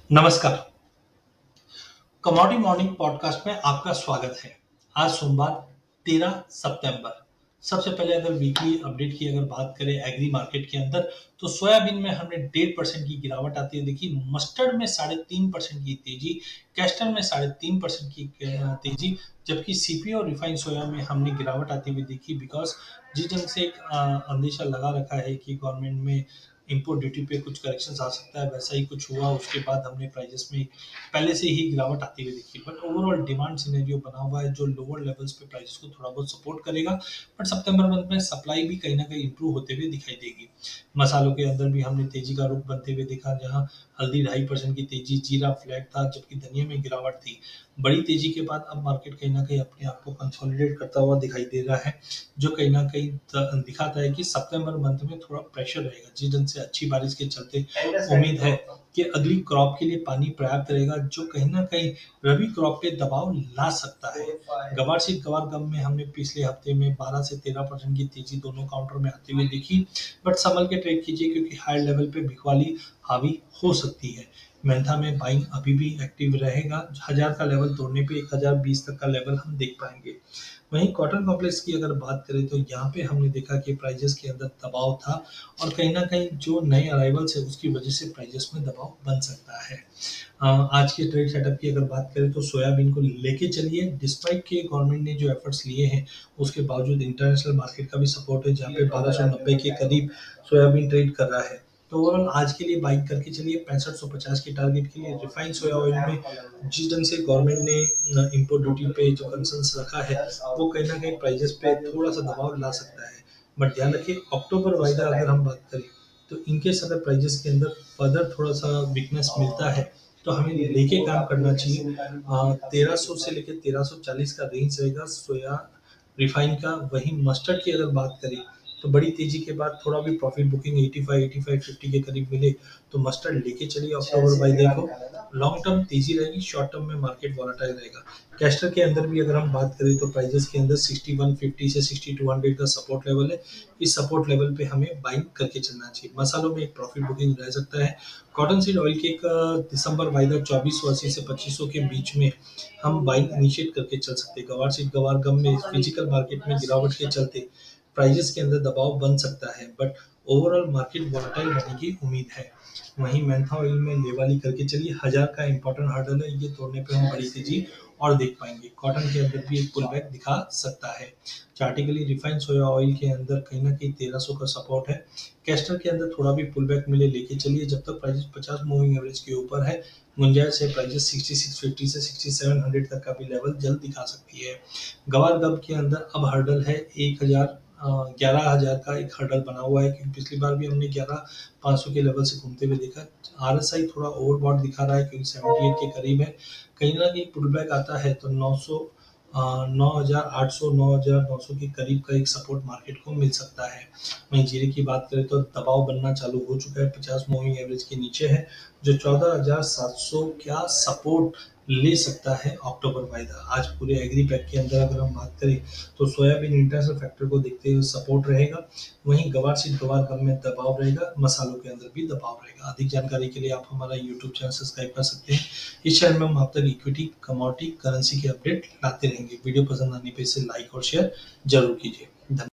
नमस्कार। Commodity morning podcast में आपका स्वागत है। आज सोमवार 13 सितंबर। सबसे पहले अगर वीकली अपडेट की अगर बात करें एग्री मार्केट के अंदर, तो सोयाबीन में हमने 1.5% की गिरावट आती है देखी। मस्टर्ड में 3.5% की तेजी, कैस्टर में 3.5% की तेजी, जबकि सीपी और रिफाइंड सोया में हमने गिरावट आती हुई देखी। बिकॉज जिस ढंग से एक अंदेशा लगा रखा है कि गवर्नमेंट में इंपोर्ट ड्यूटी पे कुछ करेक्शन आ सकता है, वैसा ही कुछ हुआ। उसके बाद हमने प्राइजेस में पहले से ही गिरावट आती हुई देखी। बट ओवरऑल डिमांड सिनेरियो बना हुआ है जो लोअर लेवल्स पे प्राइसेस को थोड़ा बहुत सपोर्ट करेगा। बट सितंबर मंथ में सप्लाई भी कहीं ना कहीं इंप्रूव होते हुए दिखाई देगी। मसालों के अंदर भी हमने तेजी का रुख बनते हुए देखा, जहां हल्दी 2.5% की तेजी, जीरा फ्लैट था, जबकि धनिया में गिरावट थी। बड़ी तेजी के बाद अब मार्केट कहीं ना कहीं अपने आप को कंसोलिडेट करता हुआ दिखाई दे रहा है, जो कहीं ना कहीं दिखाता है कि सितंबर मंथ में थोड़ा प्रेशर रहेगा। जिस ढंग से अच्छी बारिश के चलते उम्मीद है कि अगली क्रॉप के लिए पानी पर्याप्त रहेगा, जो कहीं ना कहीं रबी क्रॉप पे दबाव ला सकता है। गवार सीड गवार गम में हमने पिछले हफ्ते में 12 से 13% की तेजी दोनों काउंटर में आती हुई देखी। बट संभल के ट्रेड कीजिए, क्योंकि हाई लेवल पे बिकवाली हावी हो सकती है। मेंथा में बाइंग अभी भी एक्टिव रहेगा। 1000 का लेवल तोड़ने पे 1020 तक का लेवल हम देख पाएंगे। वहीं कॉटन कॉम्प्लेक्स की अगर बात करें, तो यहाँ पे हमने देखा कि प्राइजेस के अंदर दबाव था, और कहीं ना कहीं जो नए अराइवल्स है उसकी वजह से प्राइजेस में दबाव बन सकता है। आज के ट्रेड सेटअप की अगर बात करें, तो सोयाबीन को लेके चलिए। डिस्पाइट के गवर्नमेंट ने जो एफर्ट्स लिए हैं, उसके बावजूद इंटरनेशनल मार्केट का भी सपोर्ट है, जहाँ पे 1290 के करीब सोयाबीन ट्रेड कर रहा है। तो ओवरऑल आज के लिए बाइंग करके चलिए 6550 के टारगेट के लिए। रिफाइंड सोया ऑयल में जिस ढंग से गवर्नमेंट ने इंपोर्ट ड्यूटी पे जो कंसर्न्स रखा है, वो कहीं ना कहीं प्राइजेस पे थोड़ा सा दबाव ला सकता है। बट ध्यान रखिए, अक्टूबर वाइदा अगर हम बात करें, तो इनकेस अगर प्राइजेस के अंदर फर्दर थोड़ा सा वीकनेस मिलता है, तो हमें लेके काम करना चाहिए। 1300 से लेके 1340 का रेंज रहेगा सोया रिफाइन का। वही मस्टर्ड की अगर बात करें, तो बड़ी तेजी के बाद थोड़ा भी प्रॉफिट बुकिंग 85 के करीब मिले, तो मस्टर्ड लेके चलिए अक्टूबर बाई देखो। लॉन्ग टर्म तेजी रहेगी, शॉर्ट टर्म में मार्केट वॉलेटाइल रहेगा। कैस्टर के अंदर भी अगर हम बात करें, तो प्राइजेस के अंदर 6150 से 6200 का सपोर्ट लेवल है। इस सपोर्ट लेवल पे हमें बाइंग करके चलना चाहिए। मसालों में एक प्रॉफिट बुकिंग रह सकता है। कॉटन सीड ऑयल के एक दिसंबर वाइदा 2480 से 2500 के बीच में हम बाइंग इनिशिएट करके चल सकते हैं। गवार सीड गवार गम में फिजिकल मार्केट में गिरावट के चलते प्राइजेस के अंदर दबाव बन सकता है, बट ओवरऑल मार्केट वॉलेटाइल रहने की उम्मीद है। वहीं मेंथा ऑयल में लेवाली करके चलिए। 1000 का इंपॉर्टेंट हर्डल है, ये तोड़ने पे हम बड़ी तेजी और देख पाएंगे। कॉटन के अंदर भी एक पुल बैक दिखा सकता है। चार्टिकली रिफाइंड सोया ऑयल के अंदर कहीं ना कहीं 1300 का सपोर्ट है। कैस्टर के अंदर थोड़ा भी पुल बैक मिले लेके चलिए। जब तक प्राइस 50 मूविंग एवरेज के ऊपर है, गुंजाइश है प्राइसेस 6650 से 6700 तक का भी लेवल जल्द दिखा सकती है। गवार गब के अंदर अब हर्डल है 11,000 का एक हर्डल बना हुआ है, क्योंकि पिछली बार भी हमने 11,500 के लेवल से घूमते हुए देखा। आरएसआई थोड़ा ओवरबॉट दिखा रहा है, क्योंकि 78 के करीब है। कहीं ना कहीं पुल बैक आता है तो 9,800 9,900 के करीब का एक सपोर्ट मार्केट को मिल सकता है। वहीं जीरे की बात करें, तो दबाव बनना चालू हो चुका है, 50 मूविंग एवरेज के नीचे है, जो 14,700 क्या सपोर्ट ले सकता है अक्टूबर वाइदा। आज पूरे एग्री पैक के अंदर अगर हम बात करें, तो सोयाबीन इंटरनेशनल फैक्टर को देखते हुए सपोर्ट रहेगा। वहीं गवार सीड गवार गम में दबाव रहेगा, मसालों के अंदर भी दबाव रहेगा। अधिक जानकारी के लिए आप हमारा यूट्यूब चैनल सब्सक्राइब कर सकते हैं। इस चैनल में हम आप तक इक्विटी, कमोडिटी, करेंसी के अपडेट लाते रहेंगे। वीडियो पसंद आने पे इसे लाइक और शेयर जरूर कीजिए। धन्यवाद।